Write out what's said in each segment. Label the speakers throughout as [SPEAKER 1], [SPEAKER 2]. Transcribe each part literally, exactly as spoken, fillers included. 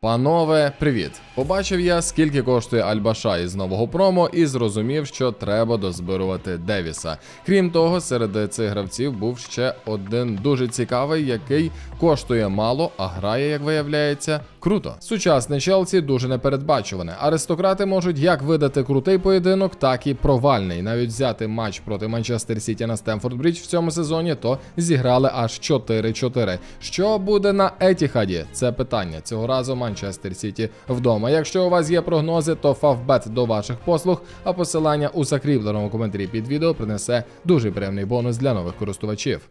[SPEAKER 1] Панове, привіт! Побачив я, скільки коштує Альбаша із нового промо і зрозумів, що треба дозбирувати Девіса. Крім того, серед цих гравців був ще один дуже цікавий, який коштує мало, а грає, як виявляється, круто. Сучасне Челсі дуже непередбачуване. Аристократи можуть як видати крутий поєдинок, так і провальний. Навіть взяти матч проти Манчестер Сіті на Стемфорд Брідж в цьому сезоні, то зіграли аж чотири чотири. Що буде на Етіхаді? Це питання. Цього разу Манчестер Сіті вдома. Якщо у вас є прогнози, то Фавбет до ваших послуг, а посилання у закріпленому коментарі під відео принесе дуже приємний бонус для нових користувачів.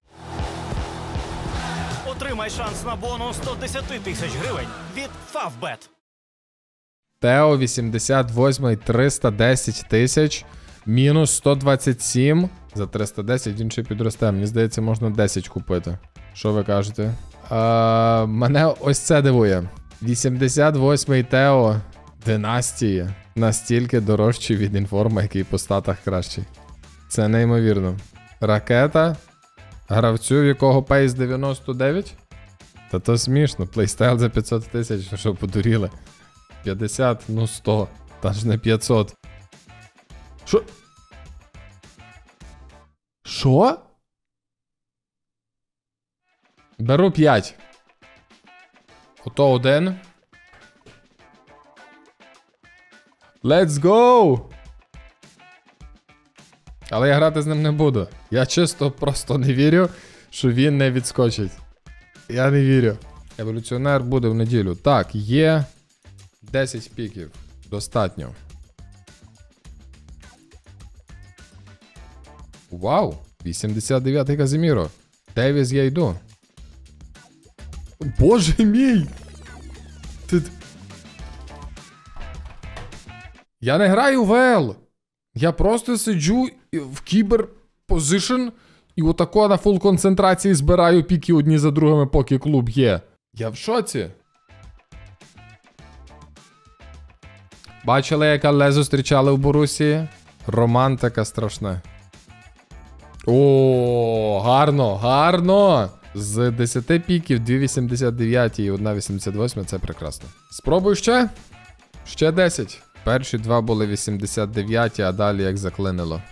[SPEAKER 2] Отримай шанс на бонус до десяти тисяч гривень від Фавбет.
[SPEAKER 1] Тео вісімдесят восьмий триста десять тисяч, мінус сто двадцять сім. За триста десять він ще підросте. Мені здається, можна десять купити. Що ви кажете? А, мене ось це дивує. вісімдесят восьмий Тео династії настільки дорожчий від інформа, який по статах кращий. Це неймовірно. Ракета, гравцю, в якого пейс дев'яносто дев'ять? Та то смішно, плейстайл за п'ятсот тисяч, що подуріли. п'ятдесят, ну сто, та ж не п'ятсот. Що? Що? Беру п'ять. Ото один. Let's go! Але я грати з ним не буду. Я чисто просто не вірю, що він не відскочить. Я не вірю. Еволюціонер буде в неділю. Так, є десять піків. Достатньо. Вау! вісімдесят дев'ятий Казиміро. Девіс, я йду. Боже мій! Ти... Я не граю в ел. Я просто сиджу в кібер позишн і отако на фул концентрації збираю піки одні за другими, поки клуб є. Я в шоці. Бачили, яка Ле зустрічали в Борусії? Романтика страшна. О, гарно, гарно! З десяти піків дві вісімдесят дев'ять і одна вісімдесят восьма, це прекрасно. Спробуй ще? Ще десять. Перші два були вісімдесят дев'ять, а далі як заклинило.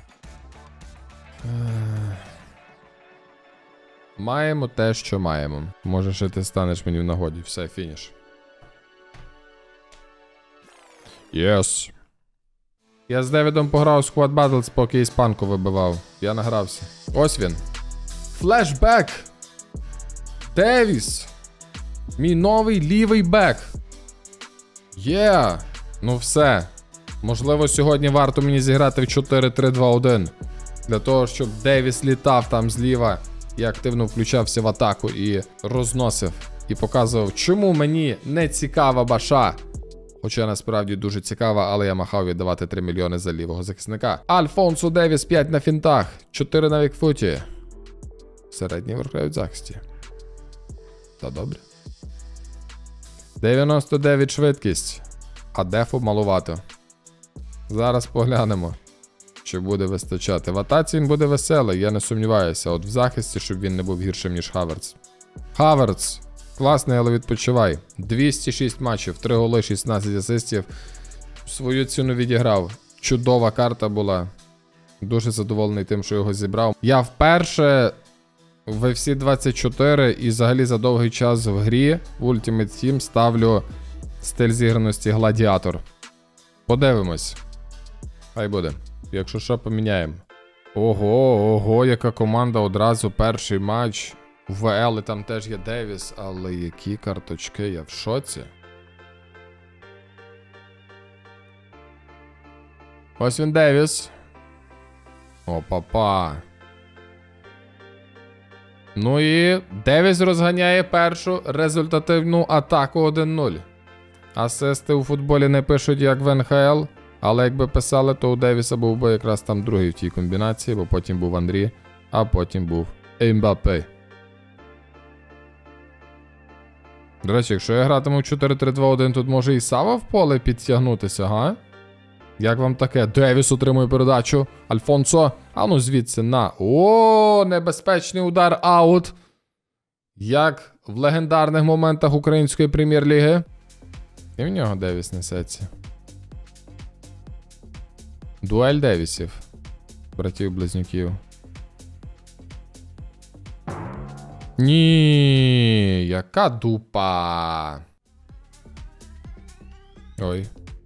[SPEAKER 1] Маємо те, що маємо. Може, ще ти станеш мені в нагоді. Все, фініш. Єс. Я з Девідом пограв Squad Battles, поки іспанку вибивав. Я награвся. Ось він. Флешбек! Девіс! Мій новий лівий бек. Є! Yeah. Ну все. Можливо, сьогодні варто мені зіграти в чотири три два один. Для того, щоб Девіс літав там зліва і активно включався в атаку і розносив. І показував, чому мені не цікава баша. Хоча насправді дуже цікава, але я махав віддавати три мільйони за лівого захисника. Альфонсо Девіс п'ять на фінтах, чотири на вікфуті. Середній воркають в захисті. Та добре. дев'яносто дев'ять швидкість. А дефу малувато. Зараз поглянемо, чи буде вистачати. В атаці він буде веселий, я не сумніваюся. От в захисті, щоб він не був гіршим, ніж Хаверц. Хаверц. Класний, але відпочивай. двісті шість матчів, три голи, шістнадцять асистів. Свою ціну відіграв. Чудова карта була. Дуже задоволений тим, що його зібрав. Я вперше в еф сі двадцять чотири і взагалі за довгий час в грі в Ultimate Team ставлю стиль зіграності Гладіатор. Подивимось. Хай буде. Якщо що, поміняємо. Ого, ого, яка команда одразу перший матч. В ел там теж є Девіс, але які карточки, я в шоці. Ось він Девіс. О, папа. Ну і Девіс розганяє першу результативну атаку один нуль. Асисти у футболі не пишуть як в ен ха ел, але якби писали, то у Девіса був би якраз там другий в тій комбінації, бо потім був Андрій, а потім був Ембапе. До речі, якщо я гратиму в чотири три два один, тут може і Сава в поле підтягнутися, га? Як вам таке? Девіс отримує передачу. Альфонсо. А ну звідси на. О, небезпечний удар аут. Як в легендарних моментах української прем'єр-ліги. І в нього Девіс несеться. Дуель Девісів. Братів-близнюків. Ні, яка дупа. Ой.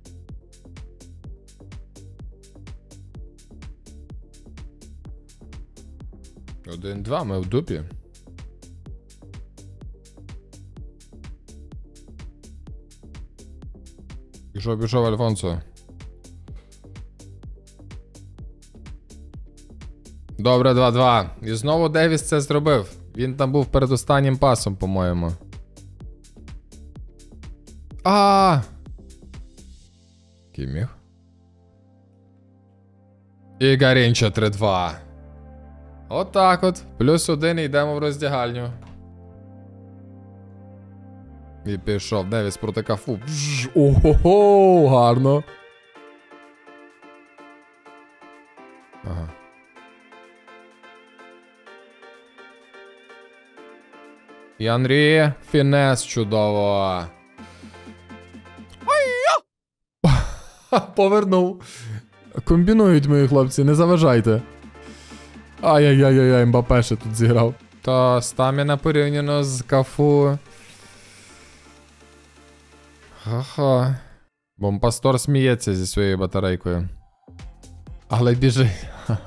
[SPEAKER 1] Один-два, ми в дупі. Пішов, пішов, Альфонсо. Добре, два-два. І знову Девіс це зробив. Він там був перед останнім пасом, по-моєму. А! Кіміг. І Гарінча три-два. Отак от. Плюс один і йдемо в роздягальню. І пішов Девіс проти Кафу. Ого-го, гарно. Ага. І Анрі, фінес чудово. Повернув. Комбінують мої хлопці, не заважайте. Ай-яй-яй-яй, Мбапе ще тут зіграв. Та стаміна порівняно з Кафу. Ха-ха. Бомпастор сміється зі своєю батарейкою. Але біжить.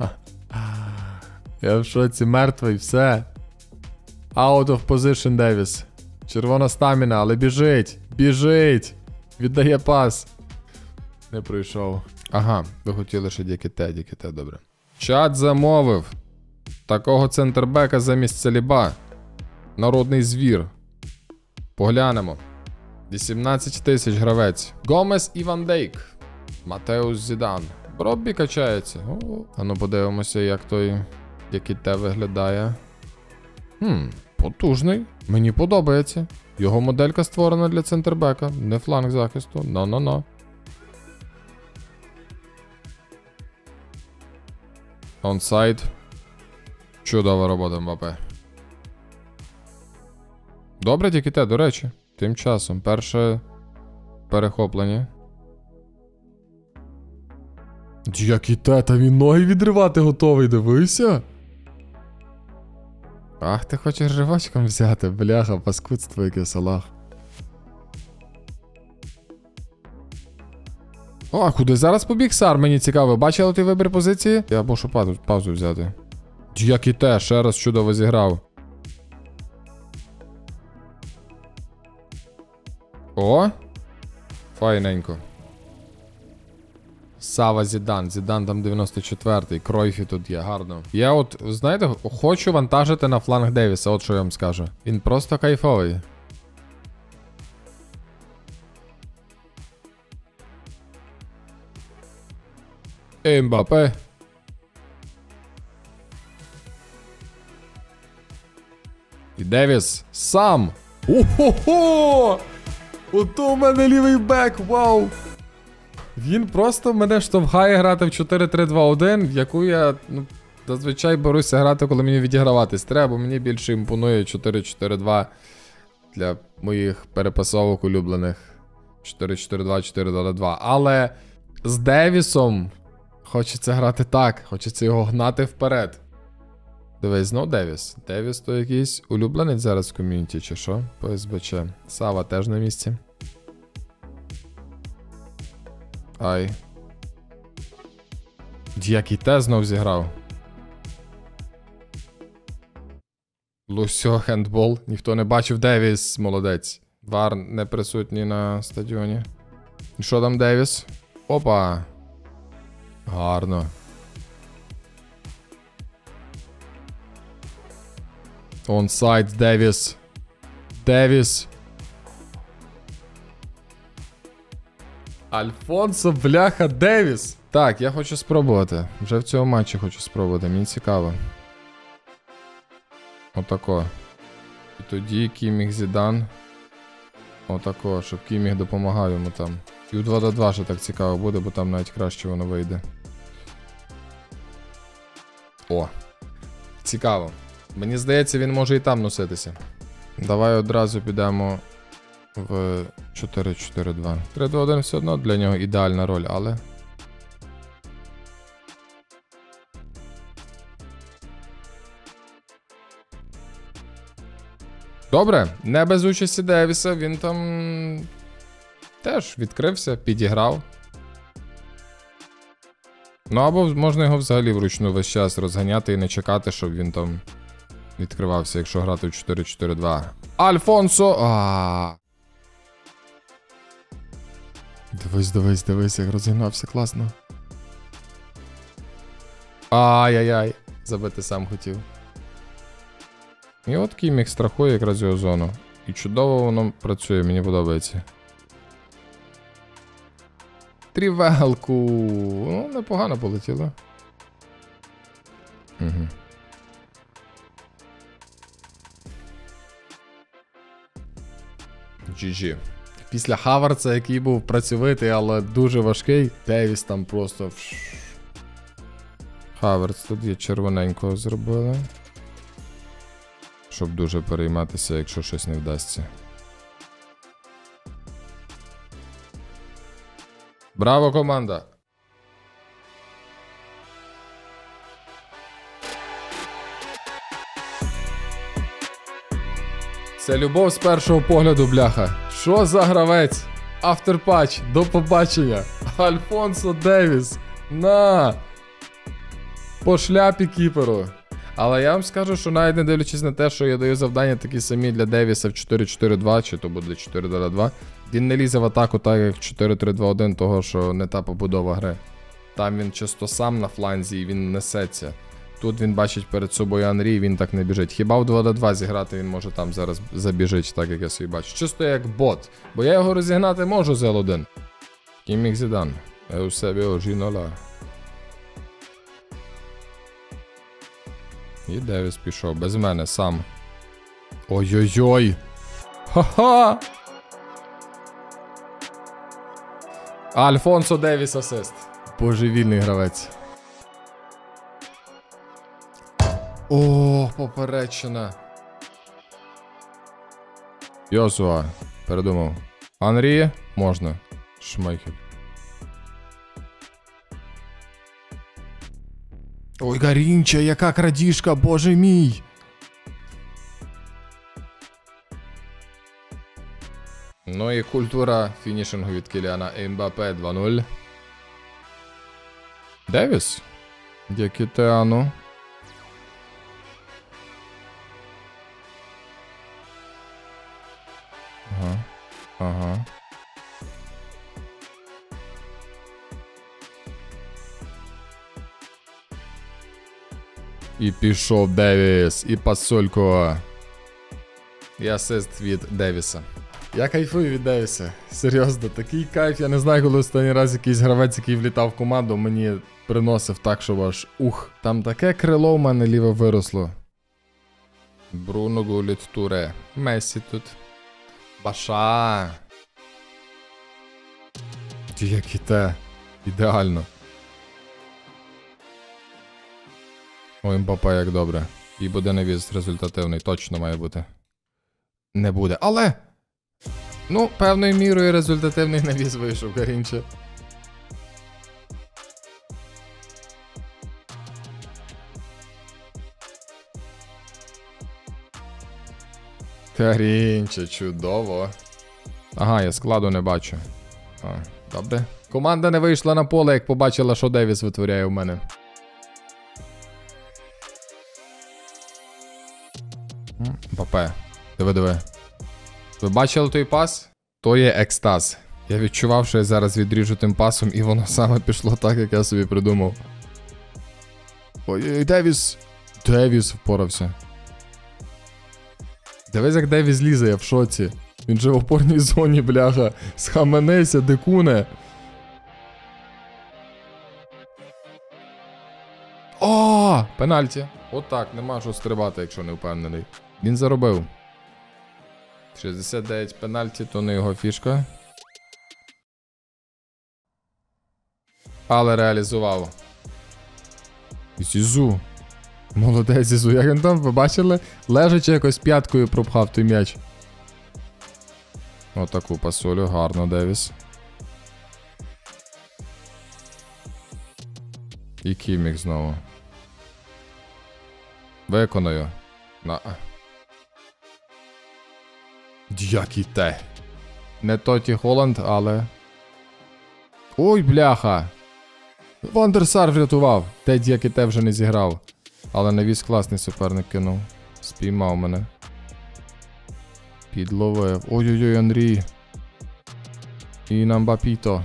[SPEAKER 1] Я в шоці, мертвий, все. Out of position Девіс. Червона стаміна, але біжить. Біжить. Віддає пас. Не пройшов. Ага, ви хотіли ще Дікіте, Дікіте, добре. Чат замовив. Такого центрбека замість Саліба. Народний звір. Поглянемо. вісімнадцять тисяч гравець. Гомес і Ван Дейк. Матеус Зідан. Броббі качається. О, а ну подивимося, як той Дікіте виглядає. Хм, потужний. Мені подобається. Його моделька створена для центрбека, не фланг захисту. Но-но-но. Онсайд. Чудова робота Мбапе. Добре, Дікіте, до речі. Тим часом. Перше перехоплення. Дікіте, та він ноги відривати готовий, дивися. Ах, ти хочеш ривочком взяти, бляха, паскудство яке, Салах. О, а куди зараз побіг Сар, мені цікаво. Бачили той вибір позиції? Я мушу паузу, паузу взяти. Дякіте, ще раз чудово зіграв. О! Файненько. Сава Зідан. Зідан там дев'яносто четвертий. Кройфі тут є, гарно. Я от, знаєте, хочу вантажити на фланг Девіса, от що я вам скажу. Він просто кайфовий. Ембапе. І Девіс сам. О-хо-хо! Ото у мене лівий бек, вау! Він просто мене штовхає грати в чотири три два один, в яку я, ну, зазвичай беруся грати, коли мені відіграватись треба, бо мені більше імпонує чотири чотири два для моїх перепасовок улюблених. чотири чотири два, чотири два два. Але з Девісом хочеться грати так, хочеться його гнати вперед. Дивись, знов Девіс. Девіс то якийсь улюбленець зараз в ком'юніті, чи що? По ес бе че. Сава теж на місці. Ай. Діакіте знов зіграв. Лусьо, хендбол. Ніхто не бачив. Девіс, молодець. Вар не присутній на стадіоні. І що там Девіс? Опа. Гарно. Онсайд, Девіс. Девіс. Альфонсо, бляха, Девіс. Так, я хочу спробувати. Вже в цьому матчі хочу спробувати. Мені цікаво. Отако. І тоді Кіміх Зідан. Отако, щоб Кіміх допомагав йому там. І у два на два ще так цікаво буде, бо там навіть краще воно вийде. О. Цікаво. Мені здається, він може і там носитися. Давай одразу підемо в чотири чотири два. три два один все одно для нього ідеальна роль, але... Добре, не без участі Девіса, він там теж відкрився, підіграв. Ну або можна його взагалі вручну весь час розганяти і не чекати, щоб він там відкривався, якщо грати в чотири чотири два. Альфонсо! А. Дивись, дивись, дивись, як розігнався, класно. Ай-яй-яй, забити сам хотів. І от Кімік страхує якраз його зону. І чудово воно працює, мені подобається. Трівелку. Ну, непогано полетіло. Угу. джі джі. Після Хаварца, який був працьовитий, але дуже важкий, Девіс там просто... Хаверц тут є червоненького зробили. Щоб дуже перейматися, якщо щось не вдасться. Браво, команда! Це любов з першого погляду, бляха. Що за гравець? Авторпатч, до побачення. Альфонсо Девіс. На! По шляпі кіперу. Але я вам скажу, що навіть не дивлячись на те, що я даю завдання такі самі для Девіса в чотири чотири два, чи то буде чотири два два, він не лізе в атаку так, як в чотири три два один, того, що не та побудова гри. Там він чисто сам на фланзі і він несеться. Тут він бачить перед собою Анрі і він так не біжить. Хіба в два на два зіграти він може там зараз забіжить, так як я собі бачу. Чисто як бот. Бо я його розігнати можу за ел один. Кімік Зідан. Еусебіо Жінола. І Девіс пішов. Без мене сам. Ой-ой-ой. Ха-ха! Альфонсо Девіс асист. Божевільний гравець. О, поперечина. Йосуа. Передумав. Анрі? Можна. Шмейхель. Ой, Гарінча, яка крадіжка, боже мій. Ну і культура фінішингу від Кіліана Ембапе два нуль. Девіс? Дякітеану. Ага. Ага. І пішов Девіс, і пасульку. І асист від Девіса. Я кайфую від Девіса. Серйозно, такий кайф. Я не знаю, коли останній раз якийсь гравець, який влітав в команду, мені приносив так, що аж ух. Там таке крило в мене ліве виросло. Бруно Гуліт Туре. Месі тут. Баша. Як і те. Ідеально. Ой, Мбапе, як добре. І буде навіз результативний. Точно має бути. Не буде. Але! Ну, певною мірою результативний навіз вийшов, Гарінче. Гарінче, чудово. Ага, я складу не бачу. А, добре. Команда не вийшла на поле, як побачила, що Девіс витворяє у мене. Мбапе. Диви, диви. Ви бачили той пас? То є екстаз. Я відчував, що я зараз відріжу тим пасом, і воно саме пішло так, як я собі придумав. Ой, Девіс. Девіс впорався. Дивись, як Девіс лізе, я в шоці. Він же в опорній зоні, бляха. Схаменися, дикуне. О, пенальті. Отак, нема що стрибати, якщо не впевнений. Він заробив. шістдесят дев'ять пенальті, то не його фішка. Але реалізував. Зізу. Молодець, Зізу. Як він там, ви бачили? Лежачи якось п'яткою пропхав той м'яч. Отаку пасулю, гарно, Девіс. І Кімік знову. Виконую. На. Д'якіте. Не Тоті Холланд, але... Ой, бляха! Вандерсар врятував. Те Д'якіте вже не зіграв. Але навіс класний суперник кинув. Спіймав мене. Підловив. Ой-ой-ой, Андрій. І Намбапіто.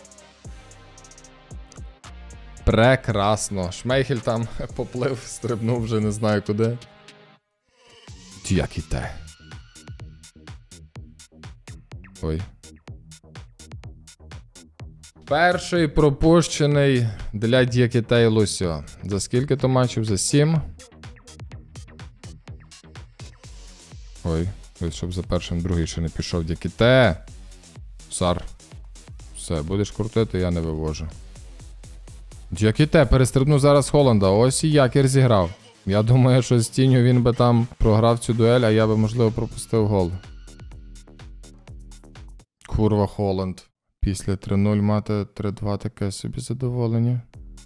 [SPEAKER 1] Прекрасно. Шмейхель там поплив, стрибнув вже не знаю куди. Д'якіте. Ой. Перший пропущений для Д'якіте і Лусіо. За скільки то матчів? За сім? Ой, щоб за першим другий ще не пішов Д'якіте. Сар. Все, будеш крутити, я не вивожу. Д'якіте перестрибнув зараз Холланда. Ось і якір зіграв. Я думаю, що з тінню він би там програв цю дуель, а я би, можливо, пропустив гол. Курва, Холланд. Після три нуль мати три два таке собі задоволення.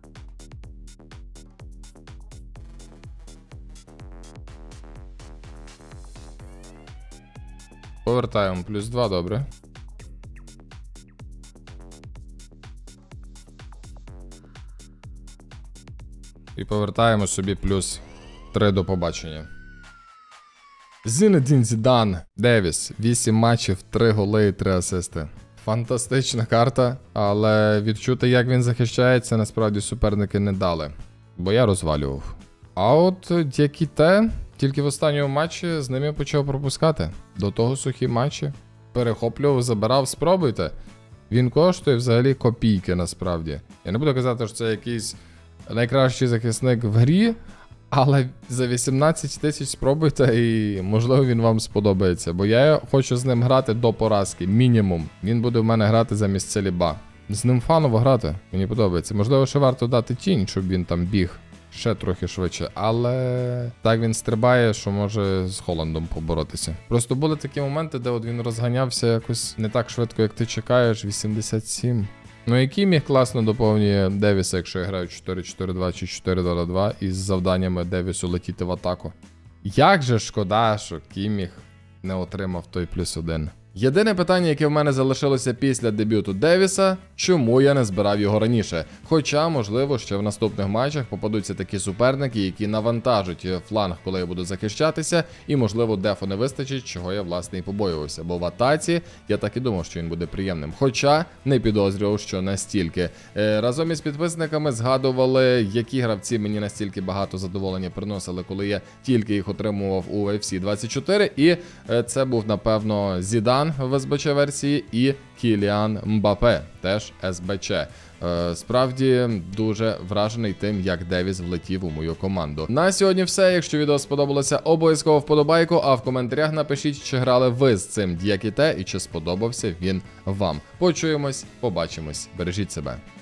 [SPEAKER 1] Повертаємо плюс два, добре. І повертаємо собі плюс три до побачення. Зінедін Зідан. Девіс. вісім матчів, три голи і три асисти. Фантастична карта, але відчути, як він захищається, насправді суперники не дали. Бо я розвалював. А от Д'якіте тільки в останньому матчі з ними почав пропускати. До того сухі матчі. Перехоплював, забирав, спробуйте. Він коштує взагалі копійки насправді. Я не буду казати, що це якийсь найкращий захисник в грі, але за вісімнадцять тисяч спробуйте і можливо він вам сподобається. Бо я хочу з ним грати до поразки, мінімум. Він буде в мене грати замість Целіба. З ним фаново грати, мені подобається. Можливо, ще варто дати тінь, щоб він там біг ще трохи швидше. Але так він стрибає, що може з Холландом поборотися. Просто були такі моменти, де от він розганявся якось не так швидко, як ти чекаєш. вісімдесят сім. Ну і Кіміх класно доповнює Девіса, якщо я граю чотири чотири два чи чотири два два із завданнями Девісу летіти в атаку. Як же шкода, що Кіміх не отримав той плюс один. Єдине питання, яке в мене залишилося після дебюту Девіса, чому я не збирав його раніше. Хоча, можливо, ще в наступних матчах попадуться такі суперники, які навантажать фланг, коли я буду захищатися, і, можливо, дефу не вистачить, чого я, власне, і побоювався. Бо в атаці я так і думав, що він буде приємним. Хоча не підозрював, що настільки. Е, разом із підписниками згадували, які гравці мені настільки багато задоволення приносили, коли я тільки їх отримував у еф сі двадцять чотири, і е, це був, напевно, Зідан в ес бе че-версії і Кіліан Мбапе, теж ес бе че. Е, справді дуже вражений тим, як Девіс влетів у мою команду. На сьогодні все. Якщо відео сподобалося, обов'язково вподобайку, а в коментарях напишіть, чи грали ви з цим Д'якіте і чи сподобався він вам. Почуємось, побачимось. Бережіть себе.